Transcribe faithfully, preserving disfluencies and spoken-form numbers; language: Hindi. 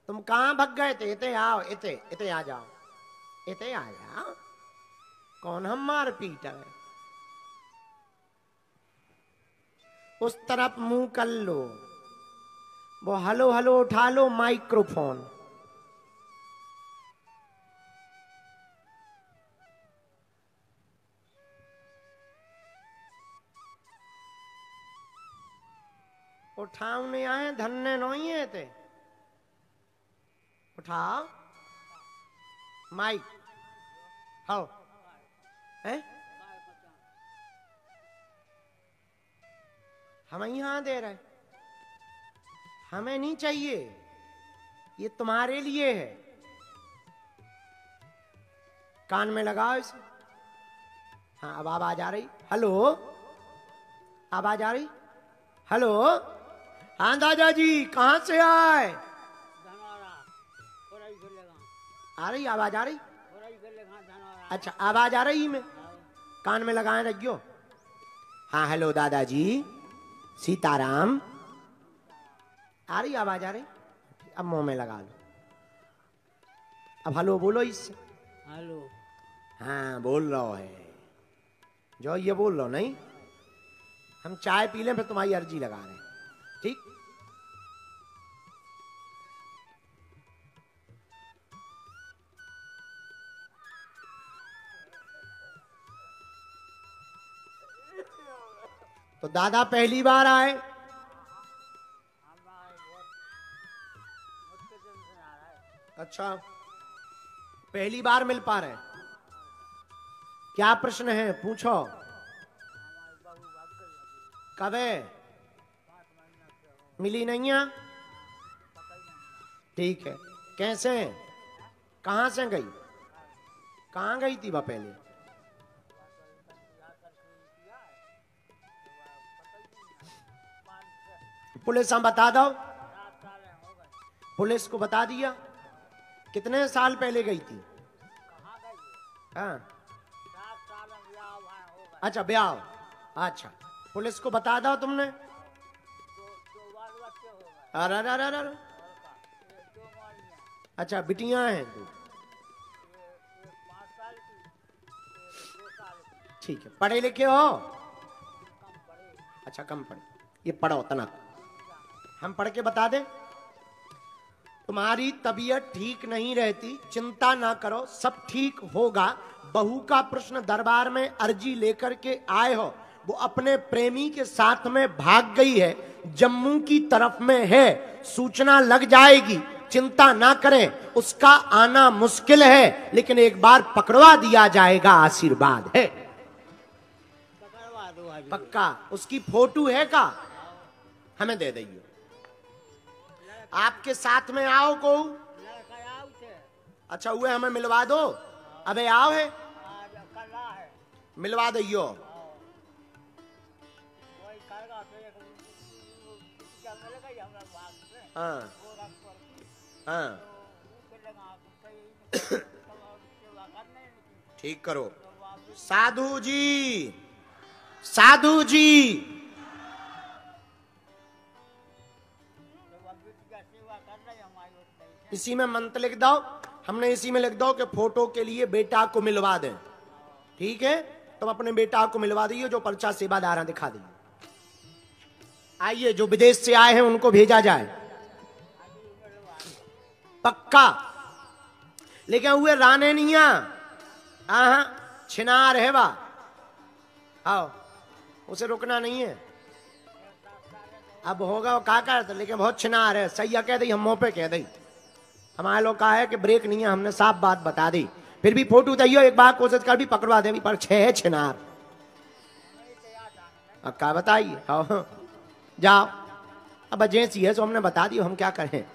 तुम कहां भग गए थे? इते आओ, इते इते आ जाओ, इते आ जाओ। कौन हम मार पीट है? उस तरफ मुंह कर लो, वो हलो हलो उठा लो माइक्रोफोन। उठाओ नहीं आए, धन्ने नहीं है थे। उठाओ माइक। हाँ है, हम यहां दे रहे, हमें नहीं चाहिए, ये तुम्हारे लिए है। कान में लगाओ इसे। हाँ अब आवाज आ रही? हेलो, आवाज आ रही? हेलो, हाँ दादाजी कहाँ से आए? आ रही आवाज? आ रही? अच्छा आवाज आ रही में, कान में लगाए रखियो। हाँ हेलो दादाजी, सीताराम। आ रही आवाज? आ रही? अब मुंह में लगा लो। अब हेलो बोलो इससे। हेलो। हाँ बोल रहा है जो ये बोल रहा नहीं। हम चाय पी लें फिर तुम्हारी अर्जी लगा रहे हैं, ठीक? तो दादा पहली बार आए? अच्छा पहली बार मिल पा रहे? क्या प्रश्न है पूछो। कब है? मिली नहीं है? ठीक है, कैसे? कहां से गई? कहां गई थी वह पहले? पुलिस हम बता दो, पुलिस को बता दिया। कितने साल पहले गई थी? हाँ अच्छा ब्याह, अच्छा पुलिस को बता दो तुमने। अरे अरे अरे अरे, अच्छा बिटियां हैं तू? ठीक है, पढ़े लिखे हो? अच्छा कम पढ़े, ये पढ़ो तना, हम पढ़ के बता दें। तुम्हारी तबीयत ठीक नहीं रहती, चिंता ना करो, सब ठीक होगा। बहू का प्रश्न दरबार में अर्जी लेकर के आए हो, वो अपने प्रेमी के साथ में भाग गई है, जम्मू की तरफ में है, सूचना लग जाएगी, चिंता ना करें, उसका आना मुश्किल है लेकिन एक बार पकड़वा दिया जाएगा, आशीर्वाद है। पक्का? उसकी फोटो है का? हमें दे दइयो। आपके साथ में आओ को? अच्छा हुए हमें मिलवा दो। अबे आओ है, मिलवा दइयो। हाँ हाँ ठीक करो। साधु जी, साधु जी, इसी में मंत्र लिख दो, हमने इसी में लिख दो कि फोटो के लिए बेटा को मिलवा दें, ठीक है? तुम अपने बेटा को मिलवा दिए, जो पर्चा सेवादार दिखा दिए। आइए, जो विदेश से आए हैं उनको भेजा जाए, पक्का। लेकिन हुए राने नहीं आ, छिनार है वा, आओ, उसे रुकना नहीं है। अब होगा वो का करता, लेकिन बहुत छिनार है। सही कह दी, हम मुंह पे कह दी, हमारे लोग कहा है कि ब्रेक नहीं है, हमने साफ बात बता दी। फिर भी फोटो दैयो, एक बार कोशिश कर भी पकड़वा दे, पर छह है छिनार। अब क्या बताइए? जाओ, अब जेंसी है तो हमने बता दियो, हम क्या करें।